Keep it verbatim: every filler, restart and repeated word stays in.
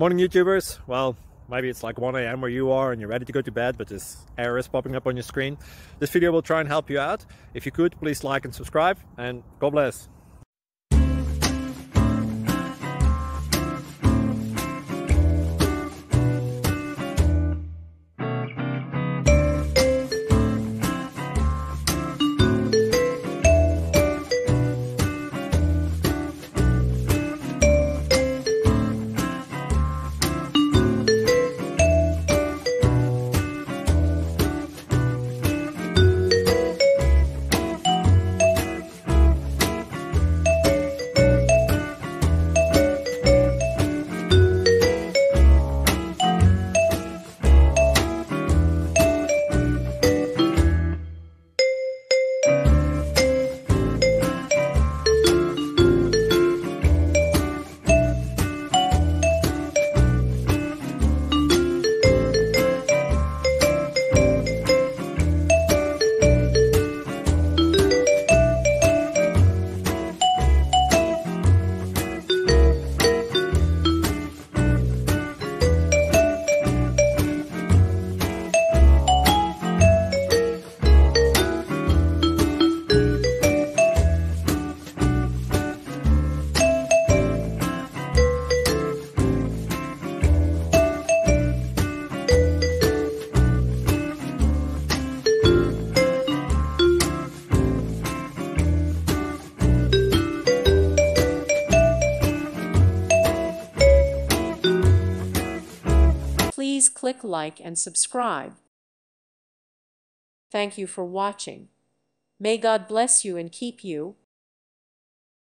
Morning YouTubers. Well, maybe it's like one A M where you are and you're ready to go to bed, but this error is popping up on your screen. This video will try and help you out. If you could, please like and subscribe, and God bless. Please click like and subscribe. Thank you for watching. May God bless you and keep you.